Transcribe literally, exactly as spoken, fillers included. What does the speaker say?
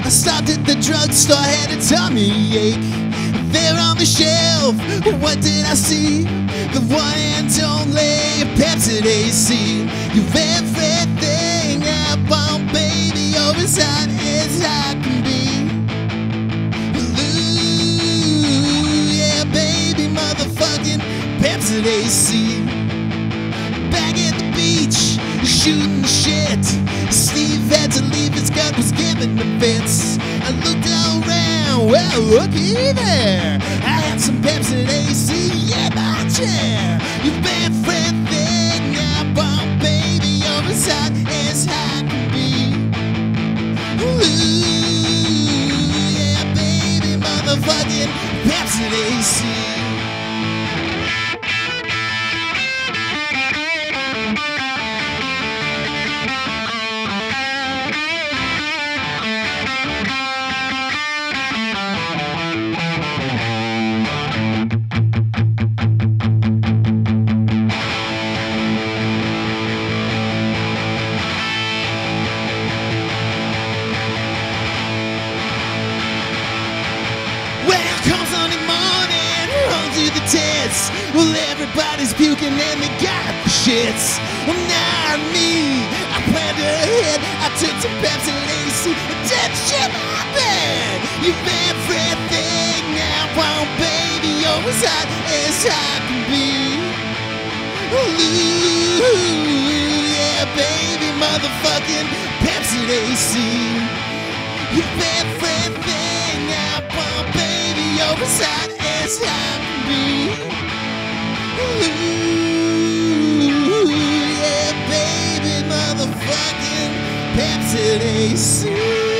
I stopped at the drugstore, had a tummy ache. There on the shelf, what did I see? The one and only Pepsi A C. You've everything I want, baby. You're as hot as I can be. Ooh, yeah, baby, motherfucking Pepsi A C. Back at the beach, shooting shit. Steve had to leave, his gut was giving the fits. I looked all around, well, looky there. I had some Pepsi A C in my chair. You've everything I want, baby. You're as hot as I can be. Ooh, yeah, baby, motherfucking Pepsi A C. The tits. Well, everybody's puking and they got the shits. Well, not me. I planned ahead. I took some Pepsi A C and did shit my bed. You've everything I want, baby. You're as hot as I can be. Ooh, yeah, baby, motherfucking Pepsi A C. You've everything I want, baby. You're as hot as I can be. Ooh, yeah, baby, motherfucking Pepsi A C.